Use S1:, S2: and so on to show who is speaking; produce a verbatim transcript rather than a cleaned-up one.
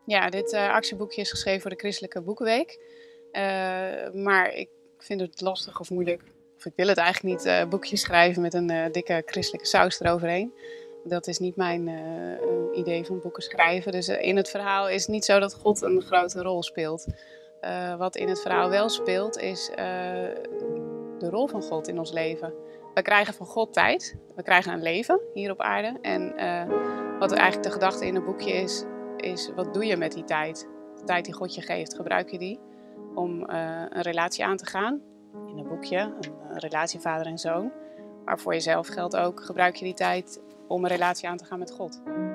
S1: Ja, dit uh, actieboekje is geschreven voor de Christelijke Boekenweek. Uh, maar ik vind het lastig of moeilijk, of ik wil het eigenlijk niet, uh, boekjes schrijven met een uh, dikke christelijke saus eroverheen. Dat is niet mijn uh, idee van boeken schrijven. Dus uh, in het verhaal is het niet zo dat God een grote rol speelt. Uh, wat in het verhaal wel speelt is uh, de rol van God in ons leven. We krijgen van God tijd. We krijgen een leven hier op aarde. En uh, wat eigenlijk de gedachte in het boekje is, is wat doe je met die tijd? De tijd die God je geeft, gebruik je die om uh, een relatie aan te gaan? In een boekje, een, een relatie vader en zoon. Maar voor jezelf geldt ook, gebruik je die tijd om een relatie aan te gaan met God.